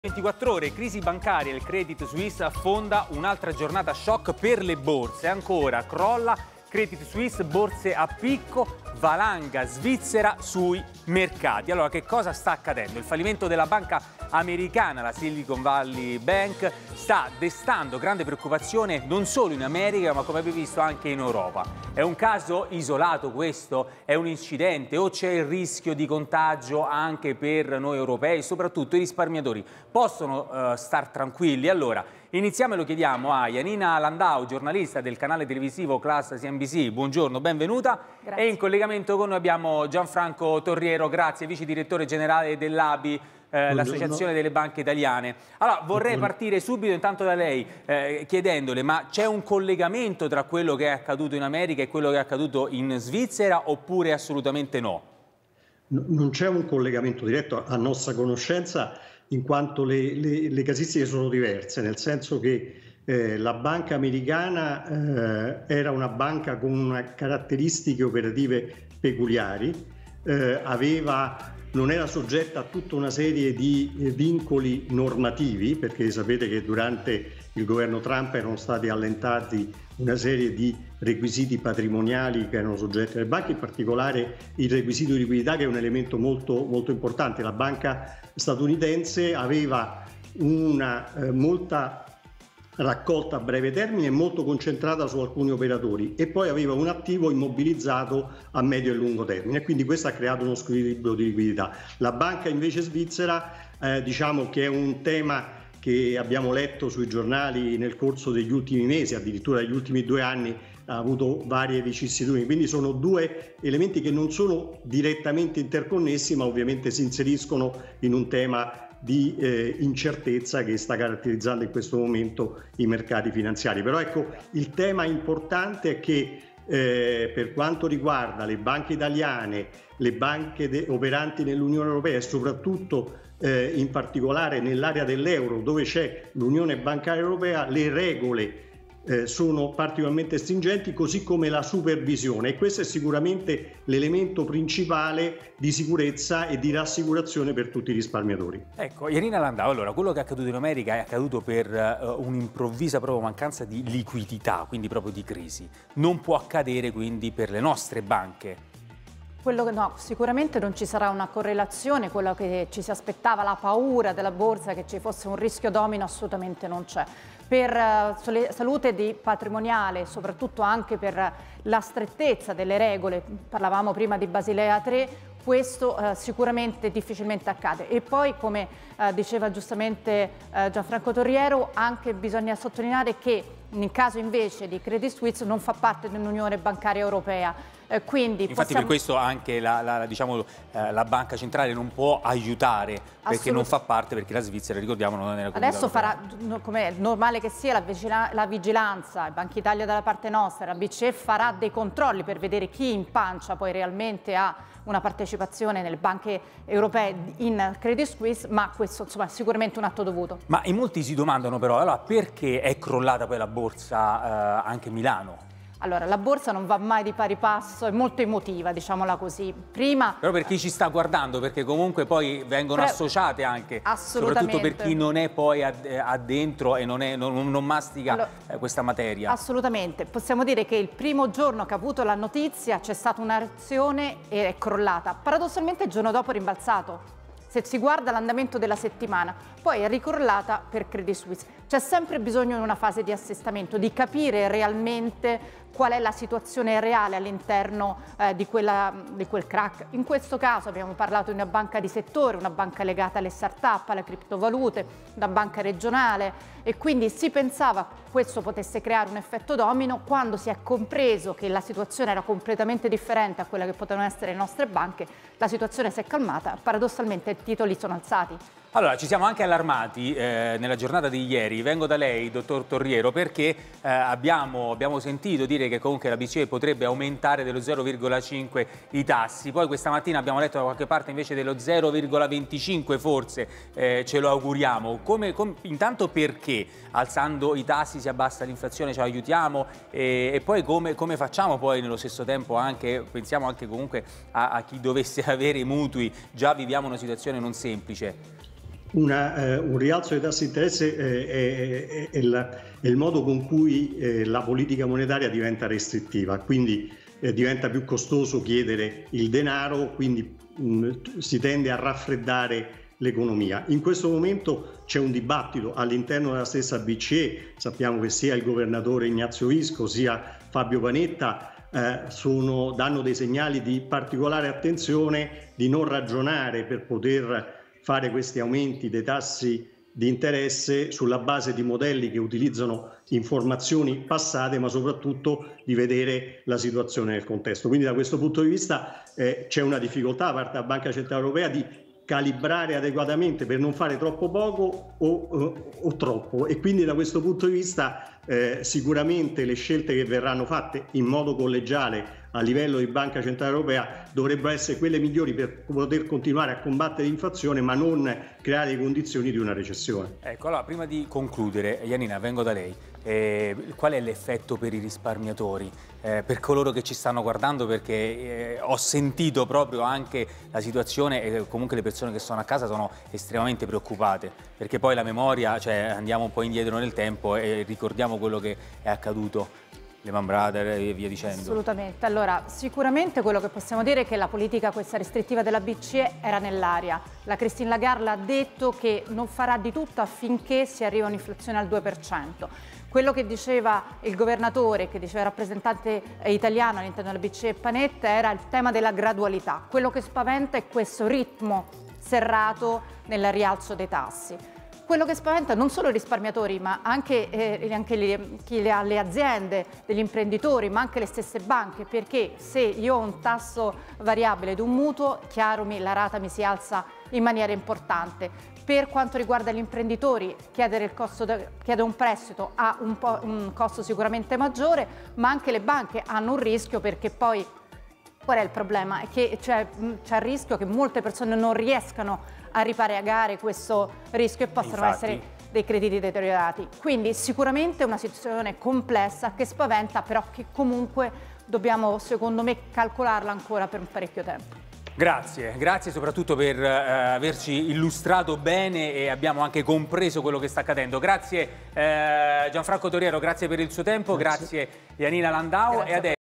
24 ore, crisi bancaria, il Credit Suisse affonda, un'altra giornata shock per le borse. Ancora crolla Credit Suisse, borse a picco, valanga svizzera sui mercati. Allora, che cosa sta accadendo? Il fallimento della banca americana, la Silicon Valley Bank, sta destando grande preoccupazione non solo in America, ma come avete visto anche in Europa. È un caso isolato questo? È un incidente? O c'è il rischio di contagio anche per noi europei? Soprattutto i risparmiatori possono star tranquilli? Allora, iniziamo e lo chiediamo a Janina Landau, giornalista del canale televisivo Class CNBC. Buongiorno, benvenuta. Grazie. E in collegamento con noi abbiamo Gianfranco Torriero, grazie, vice direttore generale dell'ABI, l'Associazione delle Banche Italiane. Allora, vorrei partire subito intanto da lei chiedendole, ma c'è un collegamento tra quello che è accaduto in America e quello che è accaduto in Svizzera oppure assolutamente no? Non c'è un collegamento diretto a nostra conoscenza, in quanto le casistiche sono diverse, nel senso che la banca americana era una banca con caratteristiche operative peculiari, non era soggetta a tutta una serie di vincoli normativi, perché sapete che durante il governo Trump erano stati allentati una serie di requisiti patrimoniali che erano soggetti alle banche, in particolare il requisito di liquidità, che è un elemento molto, molto importante. La banca statunitense aveva molta raccolta a breve termine molto concentrata su alcuni operatori e poi aveva un attivo immobilizzato a medio e lungo termine, quindi questo ha creato uno squilibrio di liquidità. La banca invece svizzera, diciamo che è un tema che abbiamo letto sui giornali nel corso degli ultimi mesi, addirittura negli ultimi 2 anni ha avuto varie vicissitudini, quindi sono due elementi che non sono direttamente interconnessi, ma ovviamente si inseriscono in un tema di incertezza che sta caratterizzando in questo momento i mercati finanziari. Però ecco, il tema importante è che per quanto riguarda le banche italiane, le banche operanti nell'Unione Europea e soprattutto in particolare nell'area dell'euro, dove c'è l'Unione Bancaria Europea, le regole sono particolarmente stringenti, così come la supervisione, e questo è sicuramente l'elemento principale di sicurezza e di rassicurazione per tutti i risparmiatori. Ecco, Janina Landau, allora, quello che è accaduto in America è accaduto per un'improvvisa proprio mancanza di liquidità, quindi proprio di crisi. Non può accadere quindi per le nostre banche? No, sicuramente non ci sarà una correlazione, quello che ci si aspettava, la paura della borsa che ci fosse un rischio domino, assolutamente non c'è. Per salute patrimoniale, soprattutto anche per la strettezza delle regole, parlavamo prima di Basilea 3, questo sicuramente difficilmente accade. E poi, come diceva giustamente Gianfranco Torriero, anche bisogna sottolineare che nel caso invece di Credit Suisse non fa parte dell'Unione Bancaria Europea. Quindi infatti per questo anche la banca centrale non può aiutare, perché non fa parte, perché la Svizzera, ricordiamo, non è nella Comunità Adesso Europea. farà, come è normale che sia, la vigilanza, il Banca Italia dalla parte nostra, la BCE farà dei controlli per vedere chi in pancia poi realmente ha una partecipazione nelle banche europee in Credit Suisse, ma questo insomma è sicuramente un atto dovuto. Ma in molti si domandano però, allora, perché è crollata poi la borsa anche Milano? Allora, la borsa non va mai di pari passo, è molto emotiva, diciamola così. Prima, però per chi ci sta guardando, perché comunque poi vengono associate anche, soprattutto per chi non è poi addentro e non mastica questa materia. Assolutamente. Possiamo dire che il primo giorno che ha avuto la notizia c'è stata una reazione e è crollata. Paradossalmente il giorno dopo è rimbalzato. Se si guarda l'andamento della settimana, poi è ricrollata per Credit Suisse. C'è sempre bisogno in una fase di assestamento, di capire realmente qual è la situazione reale all'interno di quel crack. In questo caso abbiamo parlato di una banca di settore, una banca legata alle start-up, alle criptovalute, una banca regionale, e quindi si pensava questo potesse creare un effetto domino. Quando si è compreso che la situazione era completamente differente a quella che potevano essere le nostre banche, la situazione si è calmata, paradossalmente i titoli sono alzati. Allora, ci siamo anche allarmati nella giornata di ieri. Vengo da lei, dottor Torriero, perché abbiamo sentito dire che comunque la BCE potrebbe aumentare dello 0,5 i tassi. Poi questa mattina abbiamo letto da qualche parte invece dello 0,25, forse, ce lo auguriamo. Intanto perché alzando i tassi si abbassa l'inflazione, ci aiutiamo? E poi come facciamo poi nello stesso tempo anche, pensiamo anche comunque a chi dovesse avere mutui, già viviamo una situazione non semplice. un rialzo dei tassi di interesse è il modo con cui la politica monetaria diventa restrittiva, quindi diventa più costoso chiedere il denaro, quindi si tende a raffreddare l'economia. In questo momento c'è un dibattito all'interno della stessa BCE, sappiamo che sia il governatore Ignazio Visco sia Fabio Panetta danno dei segnali di particolare attenzione, di non ragionare per poter fare questi aumenti dei tassi di interesse sulla base di modelli che utilizzano informazioni passate, ma soprattutto di vedere la situazione nel contesto. Quindi da questo punto di vista c'è una difficoltà da parte della Banca Centrale Europea di calibrare adeguatamente per non fare troppo poco o troppo, e quindi da questo punto di vista sicuramente le scelte che verranno fatte in modo collegiale a livello di Banca Centrale Europea dovrebbero essere quelle migliori per poter continuare a combattere l'inflazione, ma non creare le condizioni di una recessione. Ecco, allora prima di concludere, Janina, vengo da lei. Qual è l'effetto per i risparmiatori, per coloro che ci stanno guardando, perché ho sentito proprio anche la situazione e comunque le persone che sono a casa sono estremamente preoccupate, perché poi la memoria, cioè andiamo un po' indietro nel tempo e ricordiamo quello che è accaduto, Lehman Brothers e via dicendo. Assolutamente. Allora, sicuramente quello che possiamo dire è che la politica questa restrittiva della BCE era nell'aria. La Christine Lagarde ha detto che non farà di tutto affinché si arrivi a un'inflazione al 2%. Quello che diceva il governatore, che diceva il rappresentante italiano all'interno della BCE Panetta, era il tema della gradualità. Quello che spaventa è questo ritmo serrato nel rialzo dei tassi. Quello che spaventa non solo i risparmiatori, ma anche chi ha le aziende, degli imprenditori, ma anche le stesse banche, perché se io ho un tasso variabile di un mutuo, chiaro, la rata mi si alza in maniera importante. Per quanto riguarda gli imprenditori, chiedere un prestito ha un costo sicuramente maggiore, ma anche le banche hanno un rischio, perché poi qual è il problema? È che c'è il rischio che molte persone non riescano a ripagare questo rischio e possano essere dei crediti deteriorati. Quindi sicuramente è una situazione complessa che spaventa, però che comunque dobbiamo, secondo me, calcolarla ancora per un parecchio tempo. Grazie, grazie soprattutto per averci illustrato bene e abbiamo anche compreso quello che sta accadendo. Grazie Gianfranco Torriero, grazie per il suo tempo, grazie Janina Landau. E adesso